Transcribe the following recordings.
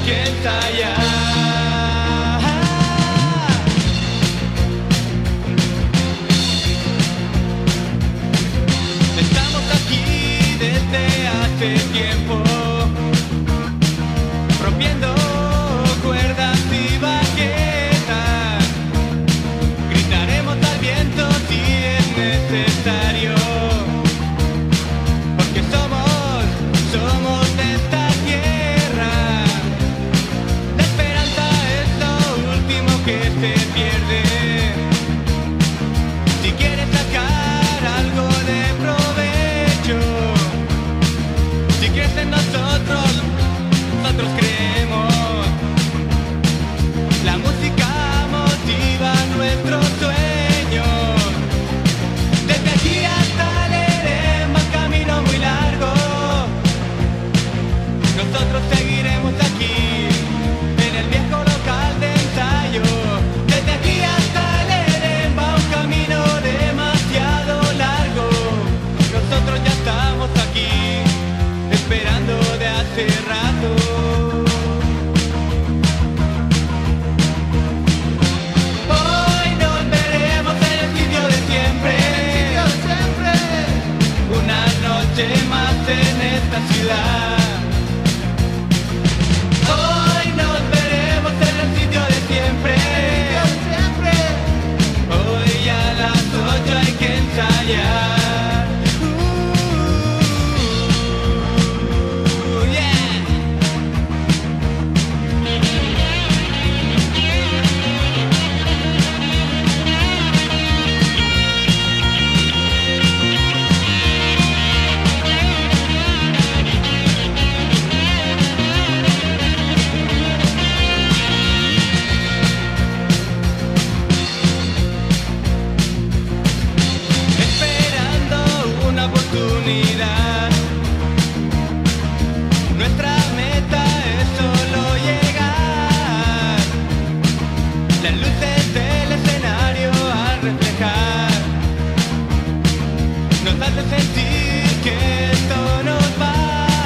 que ensayar. Estamos aquí desde hace tiempo, rompiendo cuerdas y baquetas. Gritaremos al viento si es necesario, porque somos de esta tierra. La esperanza es lo último que se pierde. Si quieres sacar algo de provecho, si crees en nosotros creemos. La música motiva nuestros sueños. Desde aquí hasta el Edén va un camino muy largo. Nosotros seguiremos aquí, en el viejo local de ensayo. Desde aquí hasta el Edén va un camino demasiado largo. Nosotros ya estamos aquí, esperando de hace rato. Hoy nos veremos en el sitio de siempre. Una noche más en esta ciudad. Hoy nos veremos en el sitio de siempre. Hoy a las 8 hay que ensayar. Nuestra meta es solo llegar. Las luces del escenario al reflejar nos hace sentir que esto nos va.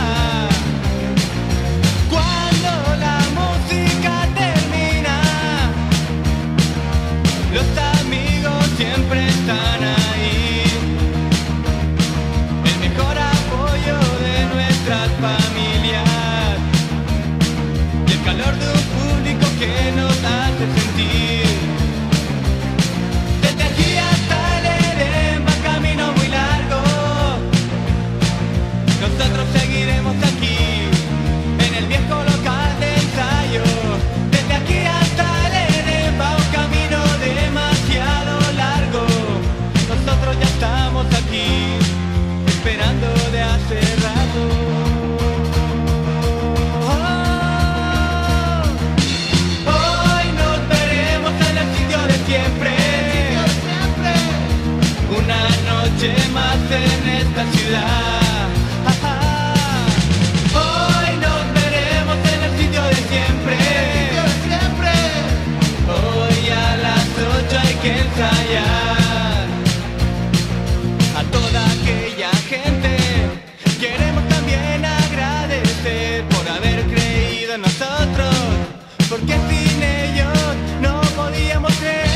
Cuando la música termina, los amigos siempre están ahí. Familias y el calor de un público que nos hace sentir. Desde aquí hasta el Edén va un camino muy largo. Nosotros seguiremos aquí, en el viejo local de ensayo. Desde aquí hasta el Edén va un camino demasiado largo. Nosotros ya estamos aquí, esperando de hace rato. Una noche más en esta ciudad. Hoy nos veremos en el sitio de siempre. Hoy a las 8 hay que ensayar. A toda aquella gente queremos también agradecer por haber creído en nosotros, porque sin ellos no podíamos creer.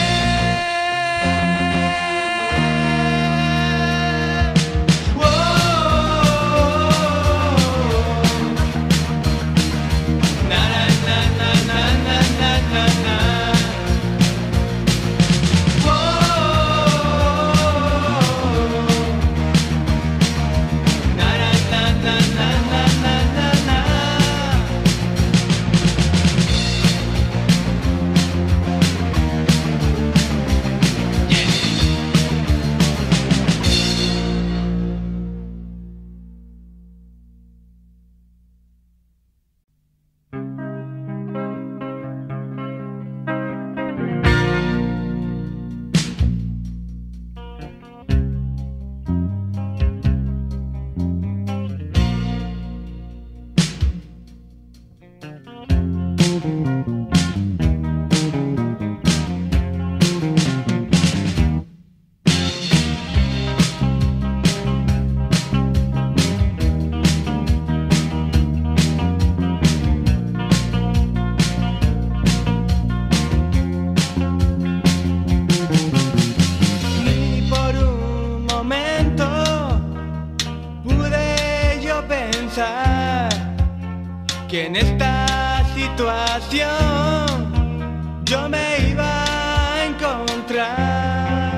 situación yo me iba a encontrar.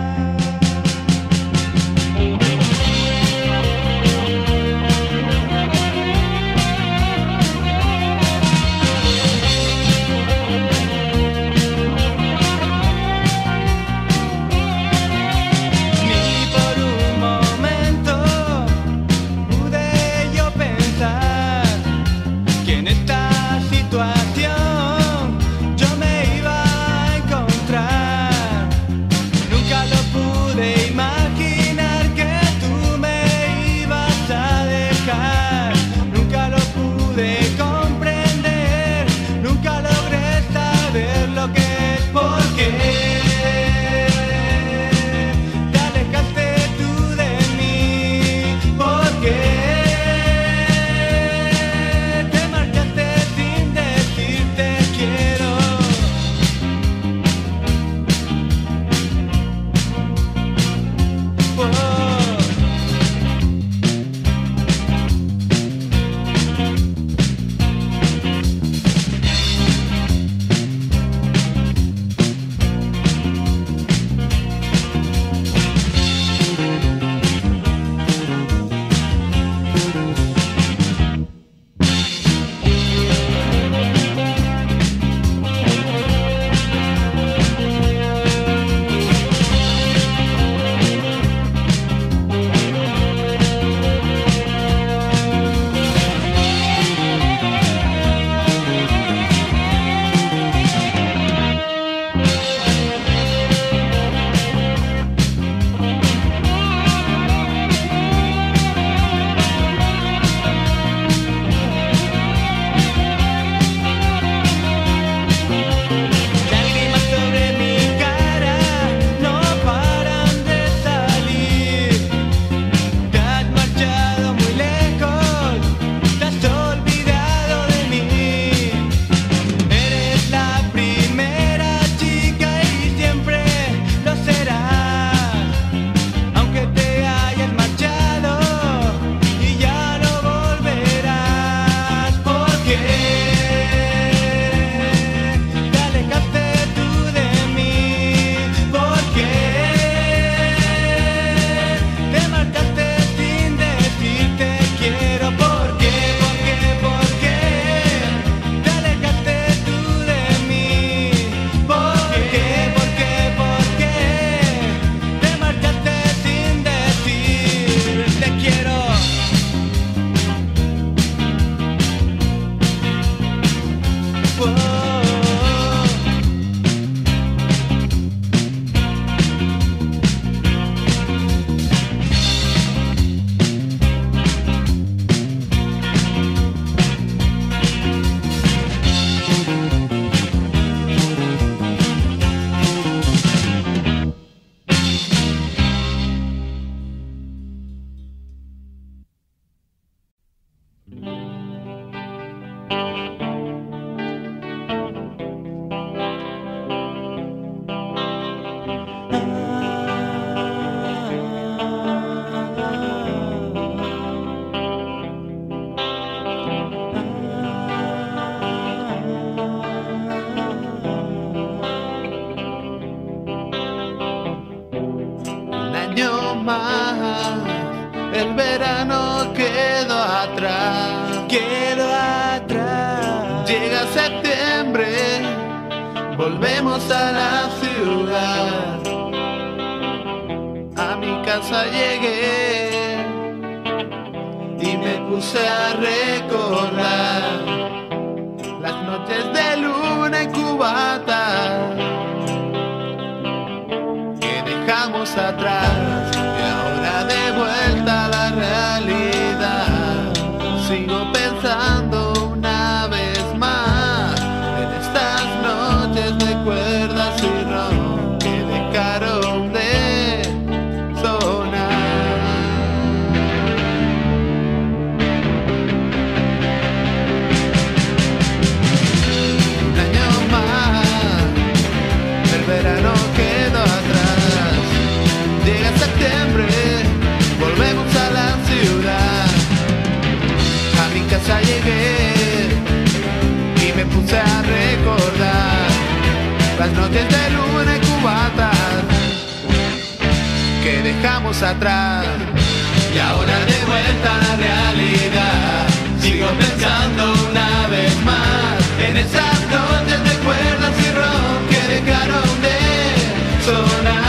El verano quedó atrás, quedó atrás. Llega septiembre, volvemos a la ciudad. A mi casa llegué y me puse a recordar las noches de luna en cubata que dejamos atrás. Y ahora de vuelta a la realidad, sigo pensando una vez más en estas noches de cuerdas y ron que dejaron de sonar. Un año más las noches de luna y cubatas que dejamos atrás. Y ahora de vuelta a la realidad, sigo pensando una vez más en esas noches de cuerdas y rock que dejaron de sonar.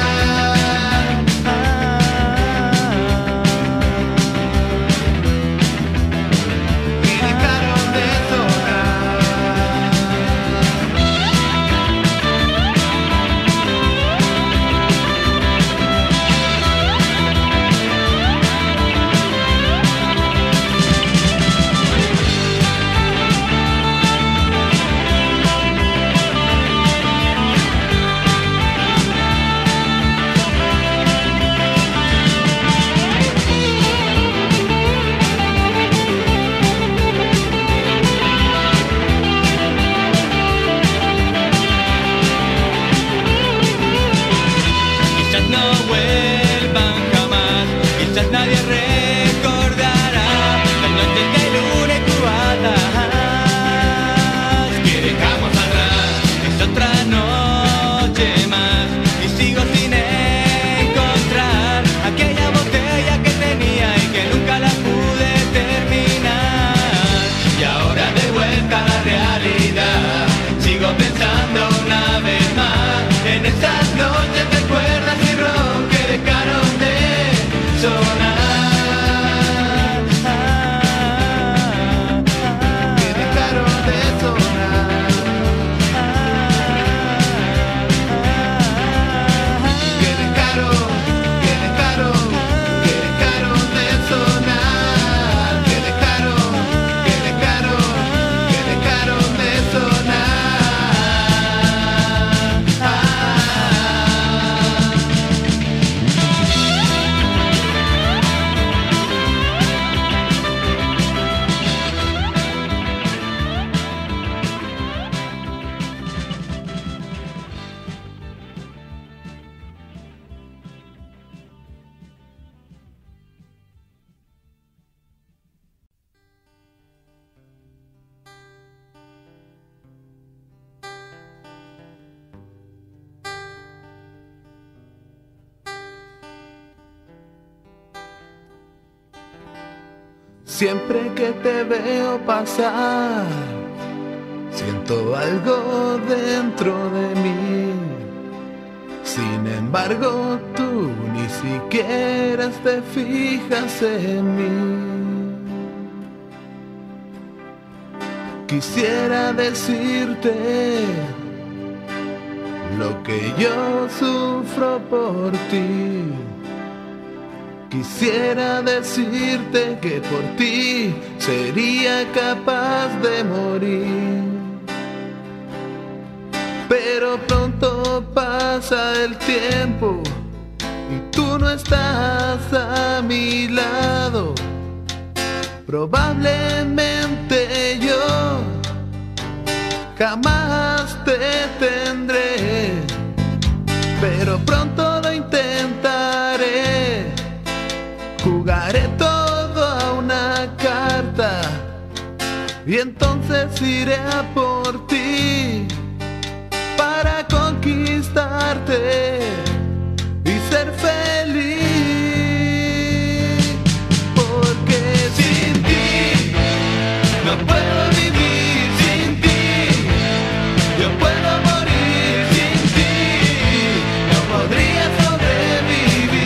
Siempre que te veo pasar, siento algo dentro de mí. Sin embargo, tú ni siquiera te fijas en mí. Quisiera decirte lo que yo sufro por ti. Quisiera decirte que por ti sería capaz de morir. Pero pronto pasa el tiempo y tú no estás a mi lado. Probablemente yo jamás te tendré, pero pronto lo intentaré. Jugaré todo a una carta y entonces iré a por ti para conquistarte y ser feliz. Porque sin ti no puedo vivir, sin ti yo puedo morir, sin ti no podría sobrevivir.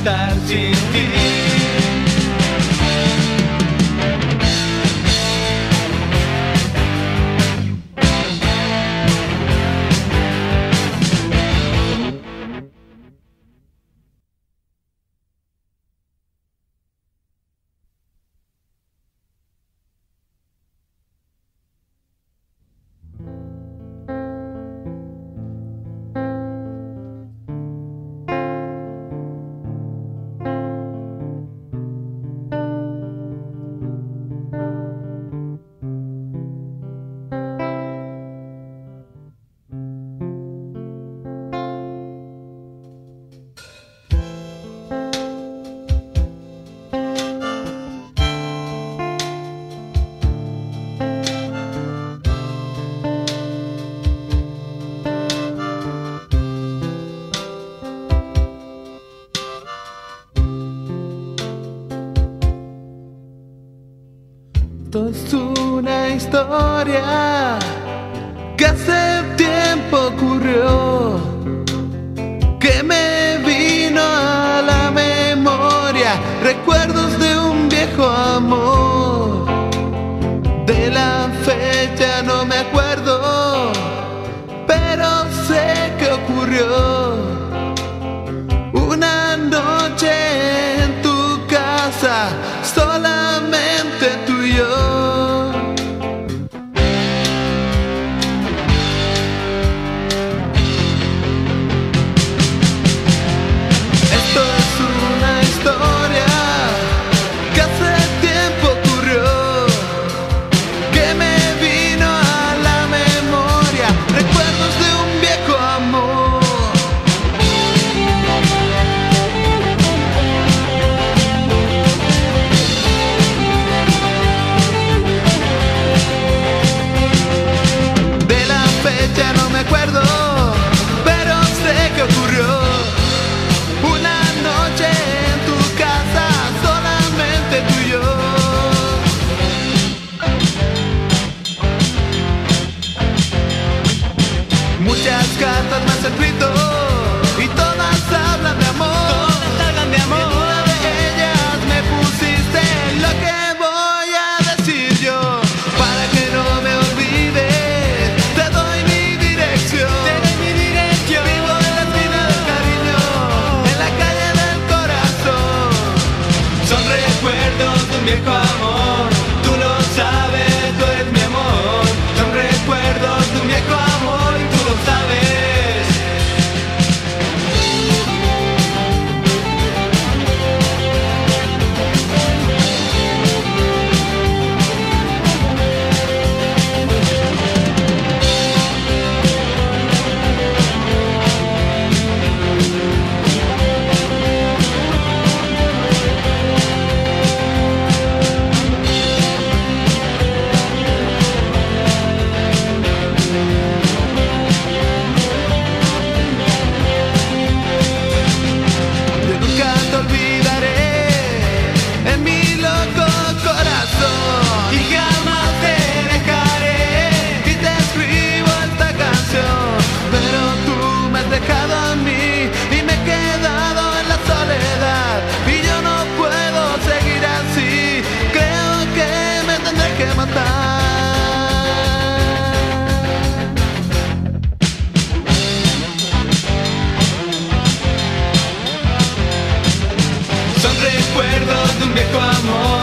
estar sin ti. Esto es una historia que hace tiempo ocurrió, que me vino a la memoria, recuerdos de un viejo amor. De la fecha no me acuerdo, pero sé que ocurrió una noche en tu casa, solamente tú y yo. Esto es una historia que hace tiempo ocurrió, que me vino a la memoria, recuerdos de un viejo amor. Ya no me acuerdo, pero sé que ocurrió una noche en tu casa, solamente tú y yo. Muchas cartas me has escrito y todas hablan de amor. Todas hablan de amor. En una de ellas me pusiste lo que voy a decir yo, para que no me olvides. Vivo en la esquina del cariño, en la calle del corazón. Son recuerdos de un viejo amor, tú lo sabes, tú eres mi amor. Son recuerdos de un viejo amor y tú lo sabes. Son recuerdos de un viejo amor.